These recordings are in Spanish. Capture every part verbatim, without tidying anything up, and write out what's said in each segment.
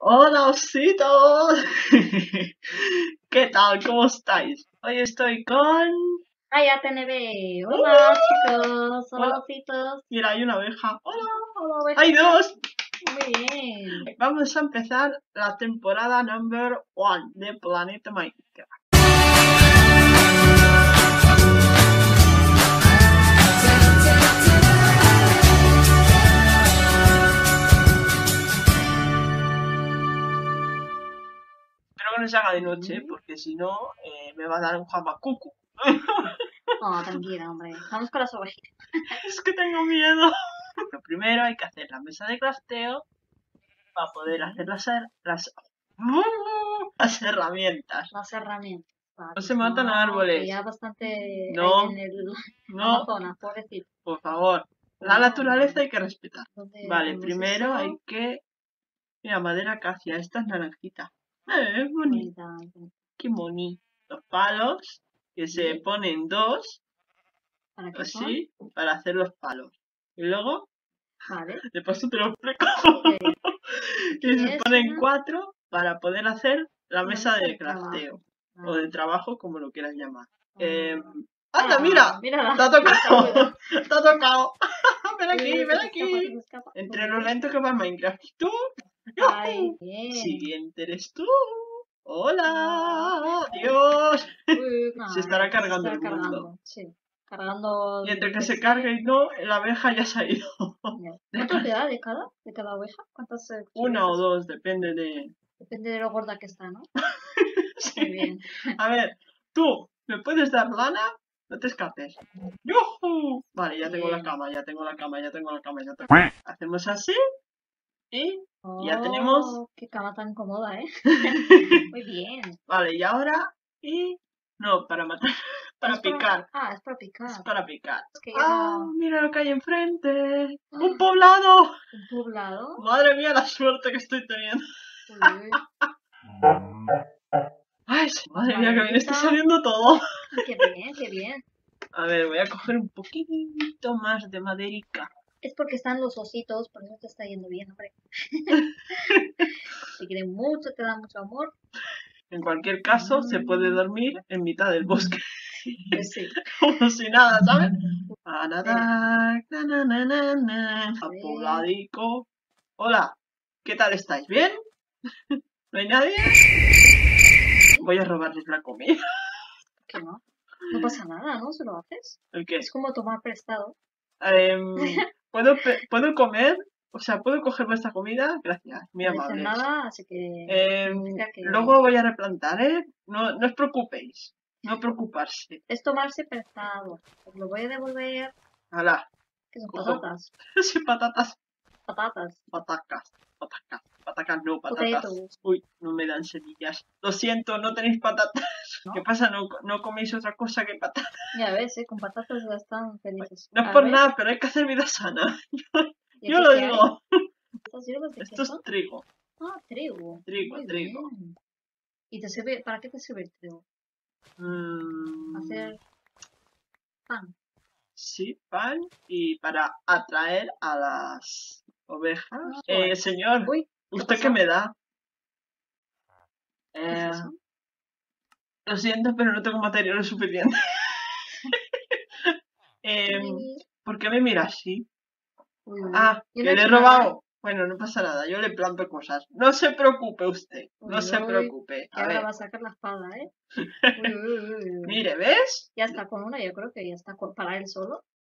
Hola, ositos. ¿Qué tal? ¿Cómo estáis? Hoy estoy con... Ay, A T N B. Hola, chicos. Hola, Hola. ositos. Mira, hay una abeja. Hola. Hola, oveja. Hay dos. Muy bien. Vamos a empezar la temporada number one de Planeta Minecraft. Espero que no se haga de noche, porque si no, eh, me va a dar un jamacucu. Oh, tranquila, hombre. Vamos con las ovejitas. Es que tengo miedo. Lo primero hay que hacer la mesa de crafteo para poder hacer las, las, las herramientas. Las herramientas. Vale, No se matan no, árboles. que ya bastante No, hay en el no, Amazonas, pobrecito. por favor. La No, naturaleza hay que respetar. ¿dónde Vale, ponemos primero eso? hay que... Mira, madera acacia. Esta es naranjita. Eh, es bonita. Bonita. Qué bonito. Los palos, que se Sí. ponen dos, ¿Para qué son? así, para hacer los palos. Y luego, Vale. de paso te lo explico. Ok. Y se Es ponen una... cuatro para poder hacer la una mesa de trabajo. crafteo. Ah. O de trabajo, como lo quieras llamar. Ah. Eh, ¡Anda, mira! Mírala. ¡Te ha tocado! ¡Te ha tocado! ven aquí, Uy, ven se aquí. escapa, se escapa. Entre lo lento que va Minecraft. ¿Tú? Ay, bien. Siguiente eres tú. Hola. Adiós. Uy, Se estará ay, cargando está el mundo. cargando, sí. Cargando. Y entre que yo qué se sé. cargue y no, la abeja ya se ha ido. ¿Cuánto te da de cada, de cada oveja? ¿Cuántas eh, Una o quieres? dos, depende de... Depende de lo gorda que está, ¿no? Sí. Muy bien. A ver, tú, ¿me puedes dar lana? No te escapes. ¡Yujú! Vale, ya tengo la Bien. cama, ya tengo la cama, ya tengo la cama, ya tengo... Hacemos así y ya tenemos... Oh, qué cama tan cómoda, ¿eh? Muy bien. Vale, y ahora... Y... No, para matar... Para Es para- picar. Ah, es para picar. Es para picar. Es que ya ¡Ah! no... Mira lo que hay enfrente. Ah. ¡Un poblado! ¿Un poblado? Madre mía, la suerte que estoy teniendo. Uy, Ay, sí, madre mía, que bien está maderita. saliendo todo. Qué bien, qué bien. A ver, voy a coger un poquito más de maderica. Es porque están los ositos, por eso te está yendo bien, hombre. Te quieren mucho, te dan mucho amor. En cualquier caso, se puede dormir en mitad del bosque. Pues sí. Como si nada, ¿sabes? A nadar, na, na, na, na, na. A pobladico. Hola, ¿qué tal estáis? ¿Bien? ¿No hay nadie? Voy a robarles la comida. Que no. No pasa nada, ¿no? Se lo haces. ¿El qué? Es como tomar prestado. Em, ¿puedo, pe- ¿Puedo comer? O sea, ¿puedo coger vuestra comida? Gracias, muy No dicen amables. nada, así que Em, significa que luego voy a replantar, ¿eh? No, no os preocupéis. No preocuparse. es tomarse prestado. Os lo voy a devolver. Hala, Que son cojo. patatas. Sí, patatas. Patatas. Patacas. Patacas. Patacas no, patatas. Potatoes. Uy, no me dan semillas. Lo siento, no tenéis patatas. ¿No? ¿Qué pasa? ¿No, no coméis otra cosa que patatas? Ya ves, ¿eh? Con patatas ya están felices. No es A por ver, nada, pero hay que hacer vida sana. ¿y Yo aquí lo qué hay? digo. ¿Estas hierbas de qué Esto es son? trigo. Ah, trigo. Trigo, Muy trigo. bien. ¿Y te sirve, para qué te sirve el trigo? Mm, Hacer pan. sí, pan. Y para atraer a las ovejas. Ah, Eh, guay. señor, Uy, ¿qué ¿usted pasa? qué me da? ¿Qué es Eh, eso? lo siento, pero no tengo materiales suficientes. eh, Uy, ¿Por qué me mira así? uy, uy. Ah, Yo que no he le he hecho nada, ¿eh? robado. Bueno, no pasa nada, yo le planto cosas. No se preocupe usted, no Uy, se uy, preocupe. que A ahora ver, va a sacar la espada, ¿eh? Uy, uy, uy, uy, uy. mire, ¿ves? Ya está con una, yo creo que ya está con- para él solo.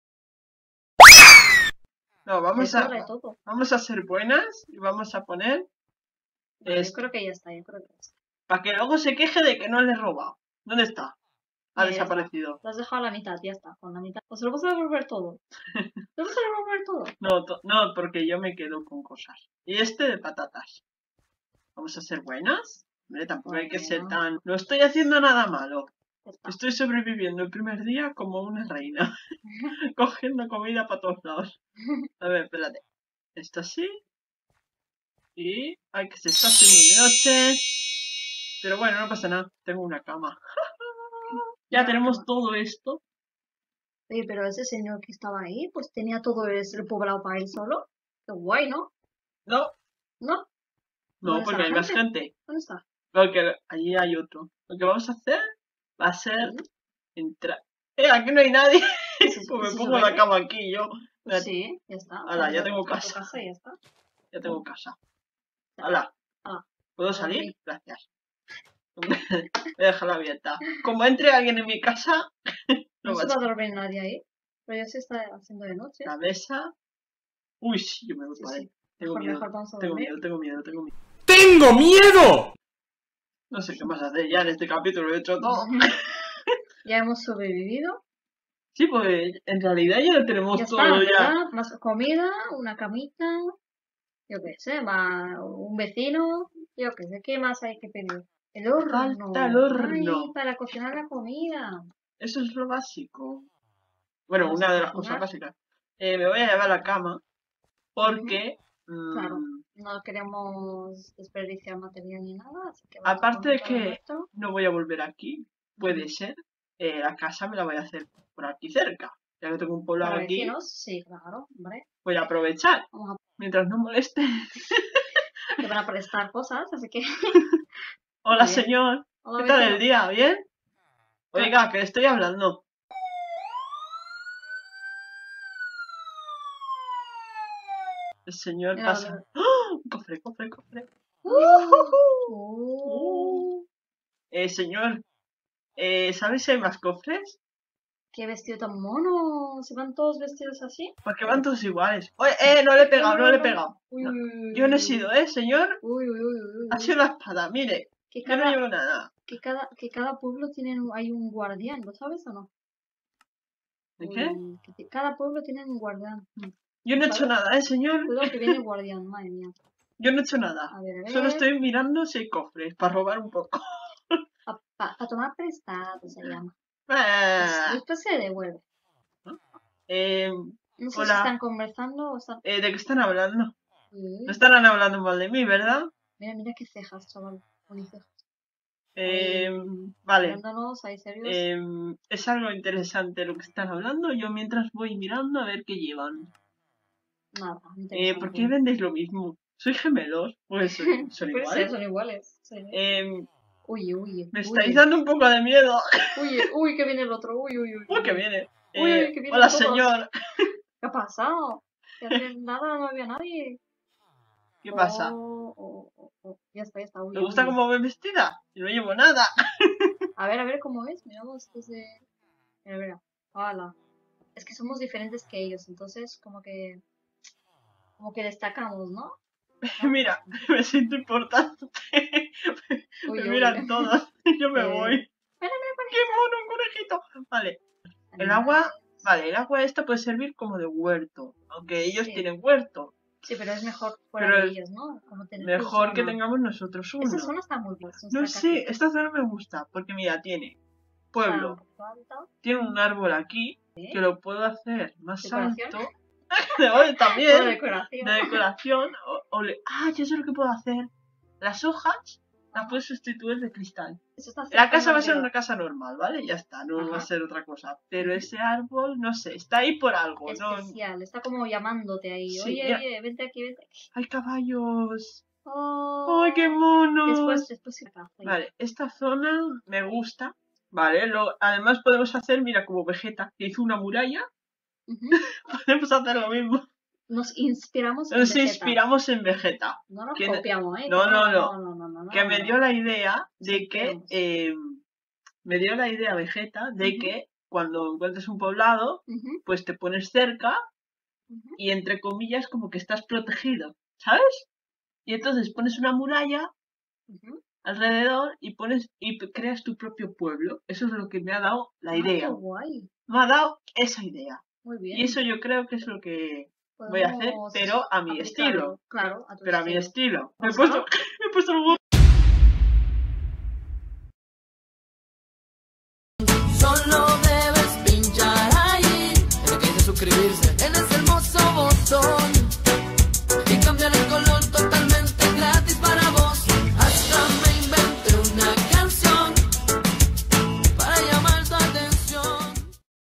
No, Le vamos a, sobra todo. vamos a ser buenas y vamos a poner Vale, yo esto. creo que ya está, yo creo que ya está. Para que luego se queje de que no le he robado. ¿Dónde está? Ha Mira, ya está. desaparecido. Lo has dejado a la mitad, ya está, con la mitad. O se lo vas a devolver todo. ¿Te vas a devolver todo? No, to- no, porque yo me quedo con cosas. Y este de patatas. Vamos a ser buenas. Hombre, tampoco hay que ser Bueno, tan... No estoy haciendo nada malo. ya está. Estoy sobreviviendo el primer día como una reina. Cogiendo comida para todos lados. A ver, espérate. Esto así. Y... Ay, que se está haciendo de noche. Pero bueno, no pasa nada. Tengo una cama. Ya Una tenemos cama. todo esto. Oye, pero ese señor que estaba ahí, pues tenía todo ese poblado para él solo. Qué guay, ¿no? No, ¿No? No, ¿Dónde porque está hay la más gente. ¿Dónde está? Porque allí hay otro. Lo que vamos a hacer va a ser ¿Sí? entrar. ¡Eh, aquí no hay nadie! ¿Es eso- Pues me es eso pongo la verde? cama aquí yo. Pues sí, ya está. Hala, ya Te- tengo te- te- tu casa. casa y ya está. Ya tengo casa. Ya. Hala. Ah, ¿Puedo ahora salir? sí. Gracias. Voy a dejarla abierta. Como entre alguien en mi casa, No lo se va va a a dormir nadie ahí. Pero ya se está haciendo de noche. la mesa. Uy, sí, yo me voy Sí, para ahí. sí. Tengo Mejor, miedo. mejor vamos a Tengo dormir. miedo, tengo miedo, tengo miedo. ¡Tengo miedo! No sé qué más hacer ya en este capítulo, he hecho todo. Ya hemos sobrevivido. Sí, pues en realidad ya lo tenemos Ya todo está, ya. ¿verdad? Más comida, una camita. Yo qué sé, más un vecino. Yo qué sé, ¿qué más hay que pedir? El horno. Falta el horno. Ay, para cocinar la comida. Eso es lo básico. Bueno, Vamos una a de las cocinar. cosas básicas. Eh, me voy a llevar a la cama porque, mm, Claro. No queremos desperdiciar material ni nada, así que vamos a aparte de poner todo que nuestro. no voy a volver aquí, puede Ujú. ser, eh, la casa me la voy a hacer por aquí cerca. Ya que tengo un poblado Para aquí, vecinos, sí, claro, hombre. voy a aprovechar Vamos a mientras no moleste. te van a prestar cosas, así que. Hola, Muy bien. señor. Hola, ¿Qué tal vecino. el día? ¿Bien? Oiga, que le estoy hablando. El señor Mira, pasa. mira. ¡Oh! Cofre, cofre, cofre. Uh, Eh, señor, eh, ¿sabes si hay más cofres? qué vestido tan mono. ¿Se van todos vestidos así? Porque van todos iguales. Oye, eh, no le he pegado, no le he pegado. Uy, No, uy, uy, yo no he uy, sido, ¿eh, señor? Uy, uy, uy, uy, Ha uy. sido la espada, mire. Que Yo no cada, llevo nada. que cada, que cada pueblo tiene un- hay un guardián, ¿lo sabes o no? ¿De qué? Uy, que ti- cada pueblo tiene un guardián. Yo no he hecho ¿Vale? nada, ¿eh, señor? Cuidado que viene el guardián, madre mía. Yo no he hecho nada. A ver, a ver. Solo estoy mirando si hay cofres para robar un poco. Para tomar prestado se llama. Ah, Des- Después se devuelve. eh, No sé si Hola. están conversando o están. eh, ¿de qué están hablando? Sí. No estarán hablando mal de mí, ¿verdad? Mira, mira qué cejas, chaval. Bonicejas. Eh, Ahí, vale. mirándonos, ahí serios. Eh, es algo interesante lo que están hablando. Yo mientras voy mirando a ver qué llevan. Nada, Eh, interesante. ¿Por qué vendéis lo mismo? ¿Soy gemelos? Pues son, son Puede ser, iguales. son iguales. Sí. Eh, Uy, uy. me uy. estáis dando un poco de miedo. Uy, uy, que viene el otro. Uy, uy, uy. Uy, que viene. Uy, Eh, que vienen hola, todos. señor. ¿Qué ha pasado? Que hace nada, no había nadie. ¿Qué pasa? Oh, oh, oh, oh. Ya está, ya está. Uy, ¿Te gusta uy. cómo voy vestida? Yo no llevo nada. A ver, a ver cómo es. Miramos desde. Mira, mira. Hola. Es que somos diferentes que ellos, entonces como que. Como que destacamos, ¿no? Mira, me siento importante. Uy, Me uy. miran todos. Yo me Eh, voy. Mira, mira, ¡Qué mono, un conejito! Vale, el mira. agua. Vale, el agua esta puede servir como de huerto. Aunque ellos Sí. tienen huerto. Sí, pero es mejor fuera Pero de es ellos, ¿no? Como tener tu Mejor que zona. tengamos nosotros uno. Esa zona está muy bien. es un No saca sé, aquí. esta zona me gusta. Porque mira, tiene Está pueblo. un poco alta. Tiene un árbol aquí ¿Sí? que lo puedo hacer más ¿Decoración? alto. De hoy Toda también. decoración. De decoración. O, o le- Ah, ya sé lo que puedo hacer. Las hojas las puedo sustituir de cristal. Eso está La casa va a cerca ser de- una casa normal, ¿vale? Ya está, no va a Ajá. ser otra cosa. Pero ese árbol, no sé, está ahí por algo, ¿no? especial. Está como llamándote ahí. Sí, oye, mira. oye, vente aquí, vente aquí. ¡Hay caballos! Oh. ¡Ay, qué monos! Después, después se pasa. Vale, esta zona me gusta. Vale, lo- además podemos hacer, mira, como Vegeta, que hizo una muralla. Ujú. Podemos hacer lo mismo. Nos inspiramos en Nos Vegeta. inspiramos en Vegeta. No nos ¿Quién- copiamos, ¿eh? No, Que no, no, no, no, no, Que no, me no. dio la idea de Sí, que... queremos. eh, me dio la idea Vegeta de Ujú. que cuando encuentres un poblado, Ujú, pues te pones cerca ujú. y entre comillas como que estás protegido, ¿sabes? Y entonces pones una muralla Ujú. alrededor y pones y p- creas tu propio pueblo. Eso es lo que me ha dado la Ah, idea. qué guay. Me ha dado esa idea. Muy bien. Y eso yo creo que es lo que voy a hacer, Podemos pero a mi aplicarlo, estilo. Claro, a tu Pero a mi estilo. estilo. Me he ¿Vas puesto, a? me he puesto el huevo. Solo debes pinchar ahí, el que dice suscribirse en